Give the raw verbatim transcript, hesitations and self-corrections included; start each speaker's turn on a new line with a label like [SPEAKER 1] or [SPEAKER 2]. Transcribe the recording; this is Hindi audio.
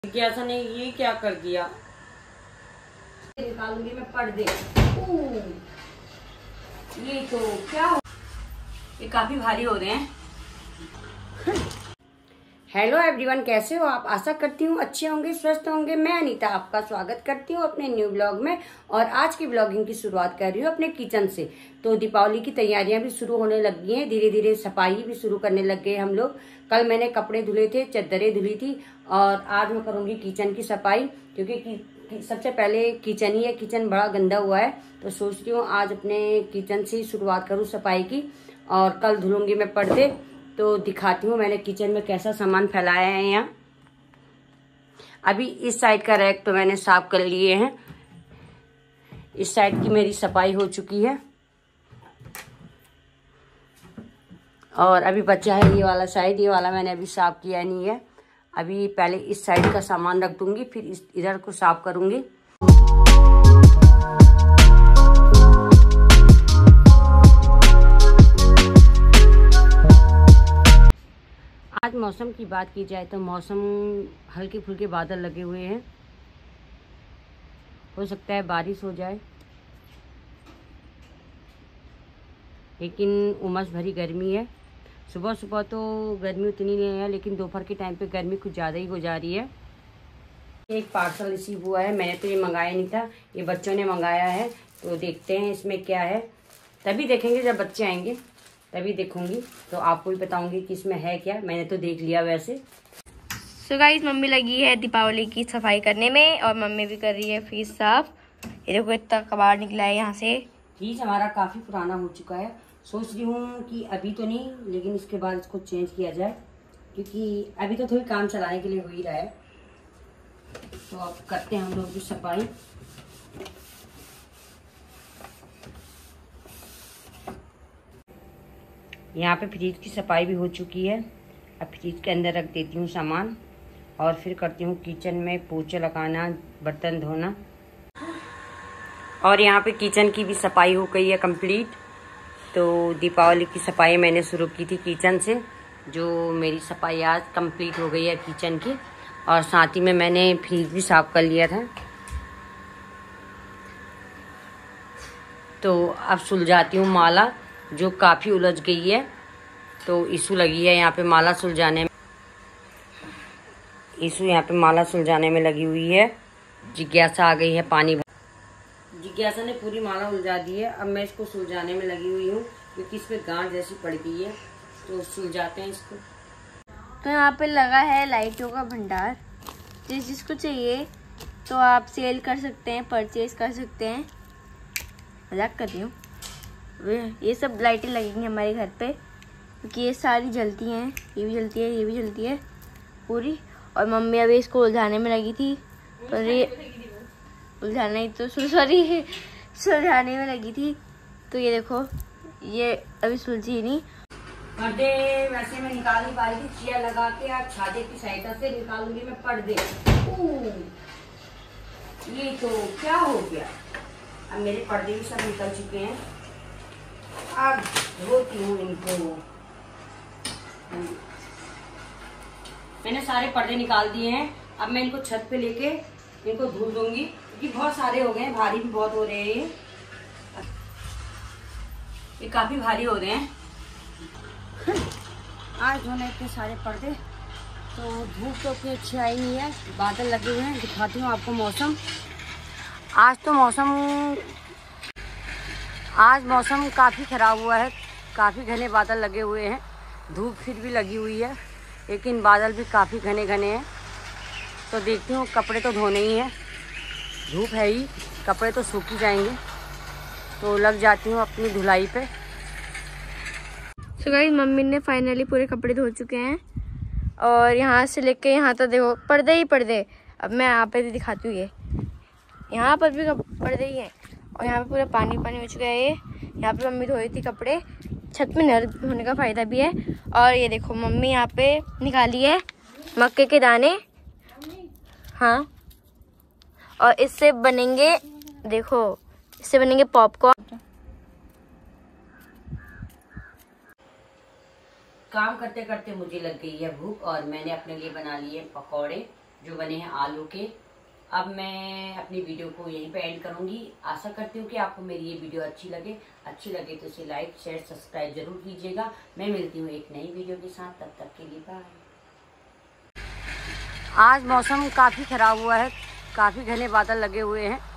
[SPEAKER 1] जिज्ञासा ने ये क्या कर दिया, निकालूंगी मैं पर्दे। ये तो क्या हो, ये काफी भारी हो रहे हैं। हेलो एवरीवन, कैसे हो आप? आशा करती हूँ अच्छे होंगे, स्वस्थ होंगे। मैं अनीता आपका स्वागत करती हूँ अपने न्यू ब्लॉग में। और आज की ब्लॉगिंग की शुरुआत कर रही हूँ अपने किचन से। तो दीपावली की तैयारियां भी शुरू होने लगी हैं, धीरे धीरे सफाई भी शुरू करने लग गए हम लोग। कल मैंने कपड़े धुले थे, चद्दरें धुली थी, और आज मैं करूंगी किचन की सफाई, क्योंकि सबसे पहले किचन ही है। किचन बड़ा गंदा हुआ है, तो सोच रही हूँ आज अपने किचन से ही शुरुआत करूँ सफाई की। और कल धुलूंगी मैं पर्दे। तो दिखाती हूँ मैंने किचन में कैसा सामान फैलाया है यहाँ। अभी इस साइड का रैक तो मैंने साफ कर लिए हैं, इस साइड की मेरी सफाई हो चुकी है। और अभी बचा है ये वाला साइड, ये वाला मैंने अभी साफ किया नहीं है। अभी पहले इस साइड का सामान रख दूंगी, फिर इस इधर को साफ करूंगी। आज मौसम की बात की जाए तो मौसम हल्के फुल्के बादल लगे हुए हैं, हो सकता है बारिश हो जाए, लेकिन उमस भरी गर्मी है। सुबह सुबह तो गर्मी उतनी नहीं है, लेकिन दोपहर के टाइम पे गर्मी कुछ ज़्यादा ही हो जा रही है। एक पार्सल रिसीव हुआ है, मैंने तो ये मंगाया नहीं था, ये बच्चों ने मंगाया है। तो देखते हैं इसमें क्या है, तभी देखेंगे जब बच्चे आएंगे तभी देखूंगी, तो आपको भी बताऊंगी कि इसमें है क्या। मैंने तो देख लिया वैसे।
[SPEAKER 2] सो गाइस, मम्मी लगी है दीपावली की सफाई करने में, और मम्मी भी कर रही है फ्रिज साफ। ये देखो इतना कबाड़ निकला है यहाँ से।
[SPEAKER 1] फ्रिज हमारा काफ़ी पुराना हो चुका है, सोच रही हूँ कि अभी तो नहीं, लेकिन इसके बाद इसको चेंज किया जाए, क्योंकि अभी तो थोड़ी काम चलाने के लिए हो ही रहा है। तो अब करते हैं हम लोग की सफाई। यहाँ पे फ्रिज की सफाई भी हो चुकी है। अब फ्रिज के अंदर रख देती हूँ सामान, और फिर करती हूँ किचन में पोछा लगाना, बर्तन धोना। और यहाँ पे किचन की भी सफाई हो गई है कंप्लीट। तो दीपावली की सफाई मैंने शुरू की थी किचन से, जो मेरी सफाई आज कंप्लीट हो गई है किचन की। और साथ ही में मैंने फ्रिज भी साफ कर लिया था। तो अब सुलझाती हूँ माला, जो काफ़ी उलझ गई है। तो इशू लगी है यहाँ पे माला सुलझाने में, इशू यहाँ पे माला सुलझाने में लगी हुई है। जिज्ञासा आ गई है पानी भर, जिज्ञासा ने पूरी माला उलझा दी है। अब मैं इसको सुलझाने में लगी हुई हूँ, क्योंकि इस पर गांठ जैसी पड़ गई है। तो सुलझाते हैं इसको।
[SPEAKER 2] तो यहाँ पे लगा है लाइटों का भंडार, जिस जिसको चाहिए तो आप सेल कर सकते हैं, परचेज कर सकते हैं। मजाक कर रही हूँ। ये सब लाइटें लगेंगी हमारे घर पे, क्योंकि ये सारी जलती हैं, ये भी जलती है, ये भी जलती है पूरी। और मम्मी अभी इसको उलझाने में लगी थी, पर ये उलझाना ही तो सॉरी सुलझाने में लगी थी। तो ये देखो, ये अभी सुलझी नहीं।
[SPEAKER 1] पर्दे वैसे मैं निकाल नहीं पा रही थी, चेयर लगा के आप छाजे की सहायता से निकालूंगी मैं पर्दे। ये तो क्या हो गया, अब मेरे पर्दे भी सब निकल चुके हैं। अब धोती हूँ इनको। मैंने सारे पर्दे निकाल दिए हैं। अब मैं इनको छत पे लेके इनको धुल दूंगी, क्योंकि बहुत सारे हो गए हैं, भारी भी बहुत हो रहे हैं। ये ये काफी भारी हो रहे हैं आज धोने इतने सारे पर्दे। तो धूप तो उतनी अच्छी आई नहीं है, बादल लगे हुए हैं। दिखाती हूँ आपको मौसम। आज तो मौसम आज मौसम काफ़ी ख़राब हुआ है, काफ़ी घने बादल लगे हुए हैं। धूप फिर भी लगी हुई है, लेकिन बादल भी काफ़ी घने घने हैं। तो देखती हूँ, कपड़े तो धोने ही हैं, धूप है ही, कपड़े तो सूख ही जाएंगे। तो लग जाती हूँ अपनी धुलाई पे।
[SPEAKER 2] सो गाइस, मम्मी ने फाइनली पूरे कपड़े धो चुके हैं, और यहाँ से लेके यहाँ तक देखो पर्दे ही पर्दे। अब मैं यहाँ पे भी दिखाती हूँ, ये यहाँ पर भी पर्दे ही हैं, और यहाँ पे पूरा पानी पानी हो चुका है। ये यहाँ पे मम्मी धोई थी कपड़े। छत में नर्म होने का फ़ायदा भी है। और ये देखो, मम्मी यहाँ पे निकाली है मक्के के दाने। हाँ, और इससे बनेंगे, देखो इससे बनेंगे पॉपकॉर्न।
[SPEAKER 1] काम करते करते मुझे लग गई है भूख, और मैंने अपने लिए बना लिए पकौड़े। जो बने हैं आलू के। अब मैं अपनी वीडियो को यहीं पे एंड करूंगी। आशा करती हूँ कि आपको मेरी ये वीडियो अच्छी लगे। अच्छी लगे तो इसे लाइक शेयर सब्सक्राइब जरूर कीजिएगा। मैं मिलती हूँ एक नई वीडियो के साथ, तब तक के लिए बाय। आज मौसम काफ़ी ख़राब हुआ है, काफ़ी घने बादल लगे हुए हैं।